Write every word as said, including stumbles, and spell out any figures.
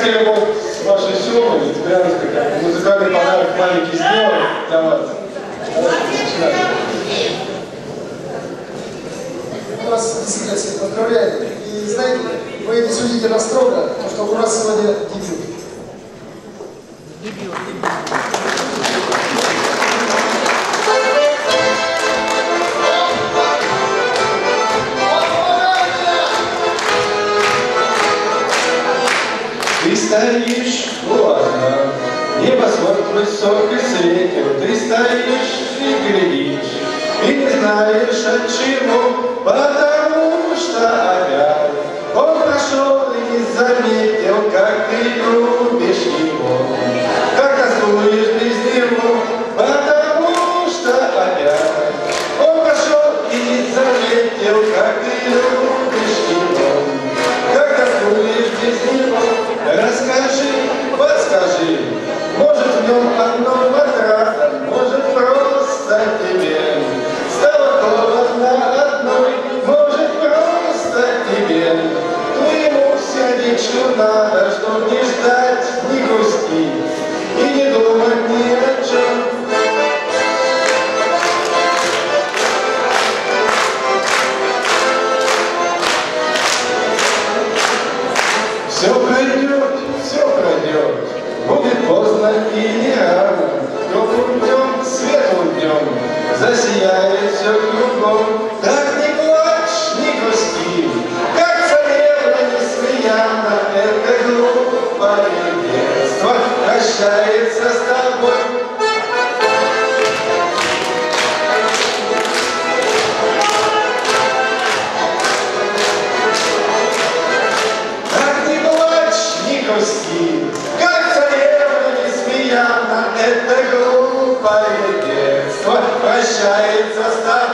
хотели вот с вашей Семой из Брянска музыкальный подарок маленький сделать для вас. У нас действительно всех поздравляет. И знаете, вы не судите нас строго, потому что у нас сегодня дебют. Дебют. Ты стоишь у окна, небосвод высокий светил, ты стоишь и глядишь, и не знаешь от чего, потому что опять он прошел и не заметил, как ты любишь его, как тоскуешь без него, потому что опять он прошел и не заметил, как ты любишь его, как тоскуешь без него. Расскажи, подскажи, может в нем одно матраса, может просто тебе стало холодно одной, может просто тебе твоему сердечку надо, чтоб не ждать, не грустить и не думать ни о чем. Все пройдет, все пройдет, будет поздно и не рано, теплым днем, светлым днем засияет все кругом. Так не плачь, не грусти, как царевна Несмеяна, это глупое детство прощается с тобой. Как царевна Несмеяна, это глупое детство прощается с тобой.